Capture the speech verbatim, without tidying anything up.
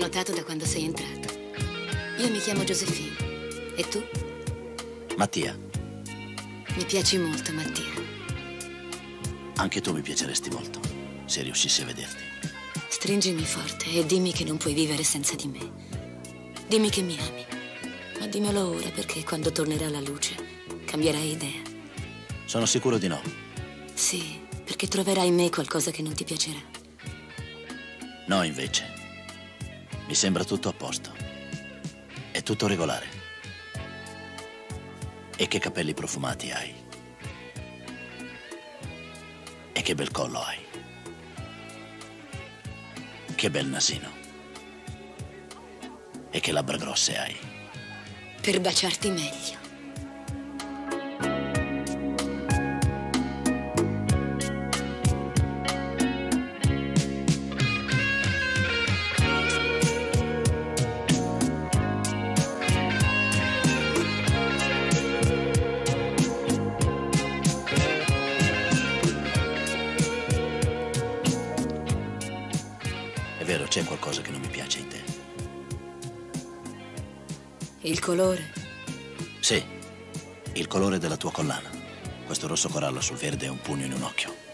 notato da quando sei entrato. Io mi chiamo Josephine. E tu? Mattia. Mi piaci molto, Mattia. Anche tu mi piaceresti molto, se riuscissi a vederti. Stringimi forte e dimmi che non puoi vivere senza di me. Dimmi che mi ami. Ma dimmelo ora, perché quando tornerà la luce cambierai idea. Sono sicuro di no. Sì, perché troverai in me qualcosa che non ti piacerà. No, invece. Mi sembra tutto a posto. È tutto regolare. E che capelli profumati hai. E che bel collo hai. Che bel nasino. E che labbra grosse hai. Per baciarti meglio. È vero, c'è qualcosa che non mi piace in te. Il colore? Sì, il colore della tua collana. Questo rosso corallo sul verde e un pugno in un occhio.